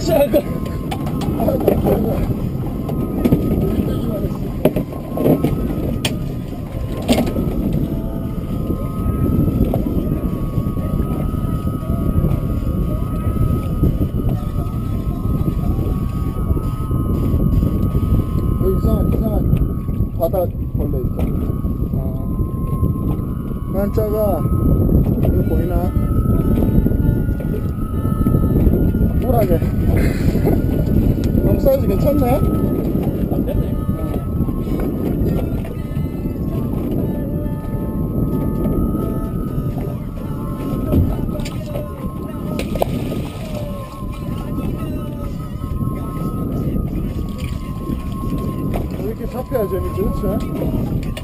작아. 여기 이상한 바다 벌레 있다. 난 작아. 이거 보이나? 뽀라게. 너무 사이즈 괜찮네? 안 됐네. 이렇게 잡혀야 재밌지, 그치?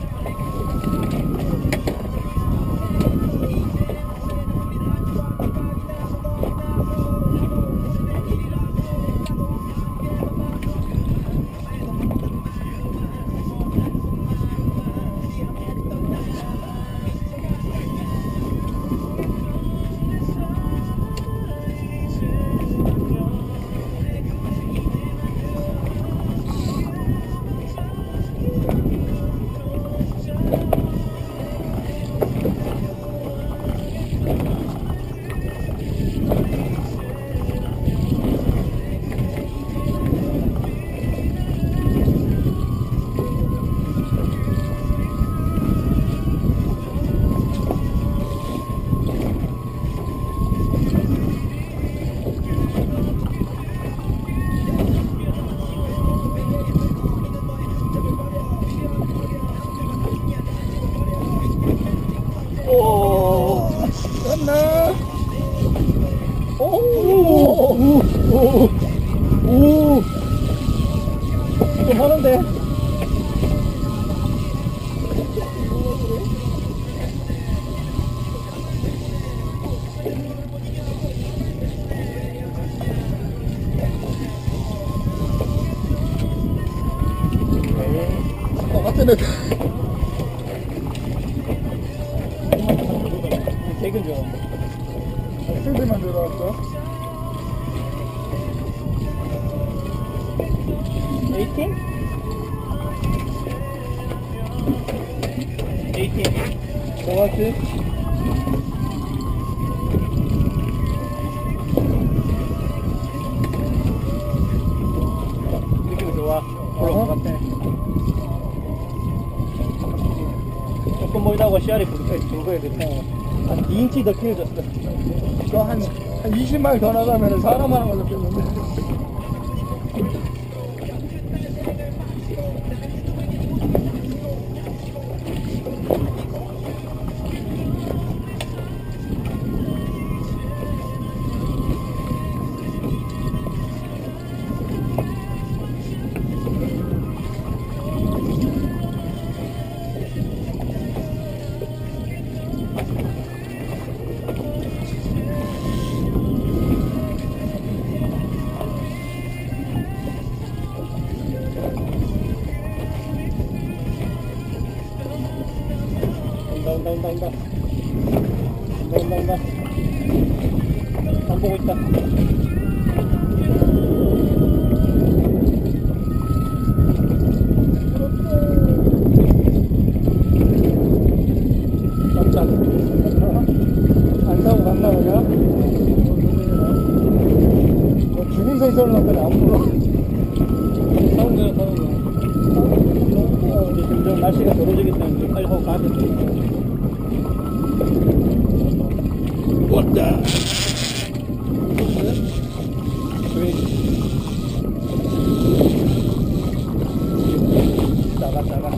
오, 됐나? 오, 좀 하는데. 똑같은 애들. 되게 좋아. 필드만 들어왔어. 18? 18. 정확히. 느낌 좋아. 올라온 것 같아. 조금 보이다가 씨알이 굵어야 돼. 한 2인치 더 키워졌어. 너 한 20마일 더 나가면 사람 하나 잡혔는데. 온다. 안 보고 있다. 깜짝. 안 타고 갔나 보냐? 뭐 죽은 생선을 넣더니 안 물어. 사온 거야. 이제 점점 날씨가 더워지기 때문에 빨리 하고 가야 돼. 왔다. 나가.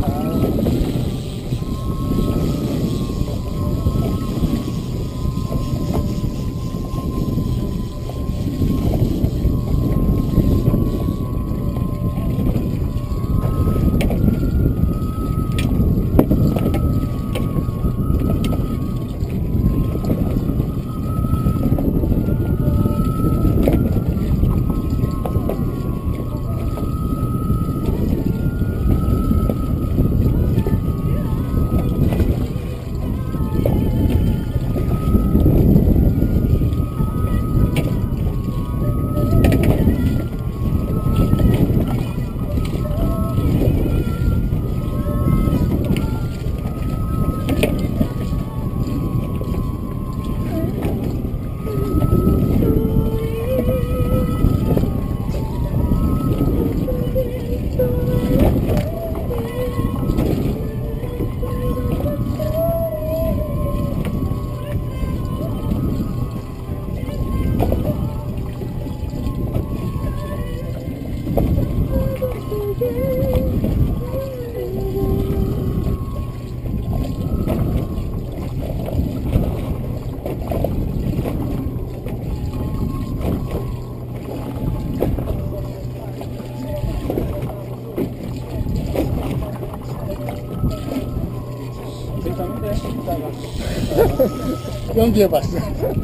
연기해봤어.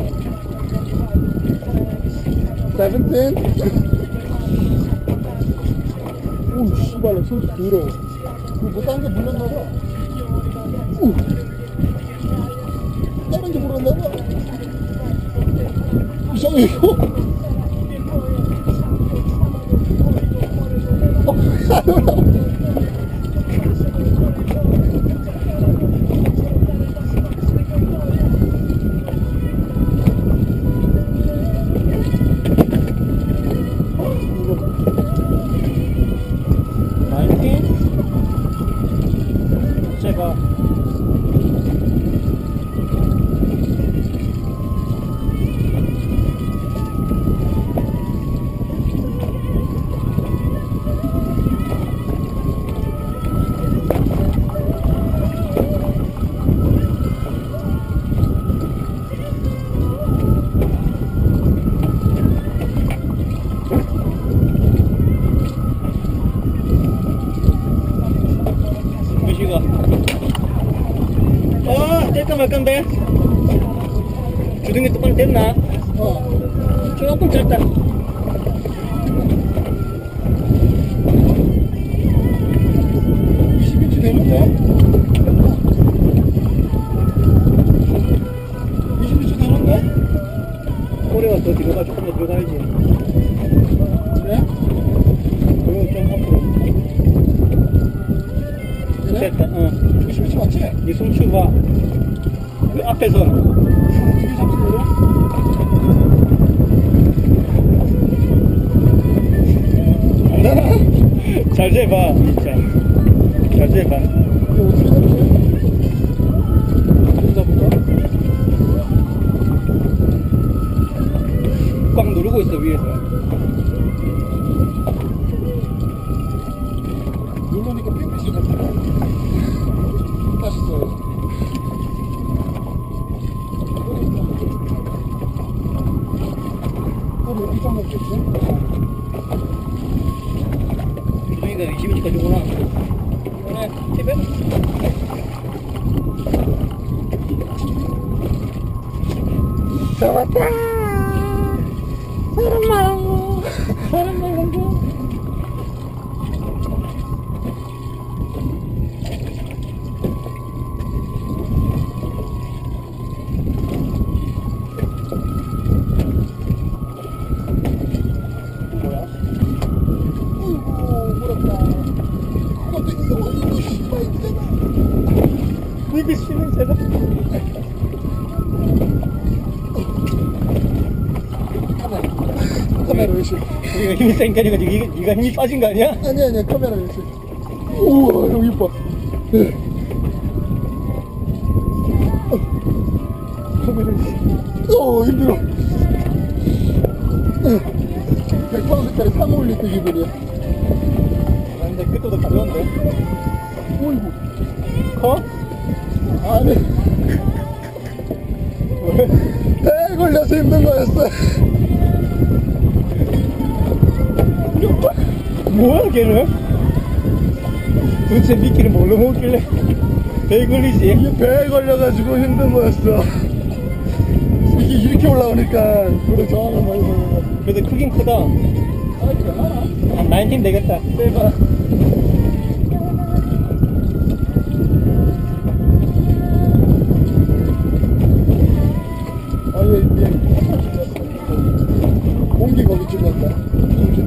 17. 오, 씨발로 손 더러워. 뭐 다른 게 물렸나봐. 다른 게 물었나봐. 이상해, 이거. 안 올라와. 제가 유시가 뗄까 말건데 주둥이 똑바로 됐나? 조금 짧다. 20인치 되는데? 20인치 되는데? 꼬리가 더 뒤로 가지고 한번 들어가야지. 그래? 그리고 좀 앞으로. 그래? 됐다. 20인치 맞지? 네 숨쉬고 봐. 그 앞에서 되게 잡히거든? 안 되나? 잘 재봐. 진짜 잘 재봐. 이거 어떻게 잡지? 어떻게 잡을까? 꽉 누르고 있어 위에서. 누르니까 핑크색 같아. 다시 써야지. 꼬리 어디 까먹겠지? 주둥이가 20인치까지 오나? 오네. 집에? 잡았다! 사람 말고 사람 말고. 뭐야? 어이구, 물었다. 어이구, 씨발, 이때다. 이게 쉬는 새다. 카메라 열심. 우리가 힘이 세니까 네가 힘이 빠진 거 아니야? 아니야, 카메라 열심. 우와, 형 이뻐. 카메라 열심. 힘들어. 100% 색깔이 상어 올릴 때 기분이야. 아, 근데 그때도 가벼운데. 어이구. 커? 아니. 배에 걸려서 힘든 거였어. 뭐야 걔는? 도대체 미끼를 뭘로 먹길래 배에 걸리지? 이게 배에 걸려가지고 힘든 거였어. 이게 이렇게 올라오니까 그래 저항을 많이 걸려. 그래도 크긴 크다. 아, 괜찮아. 한 19 되겠다. 빼봐. 얘 공기 거기 찔렀다.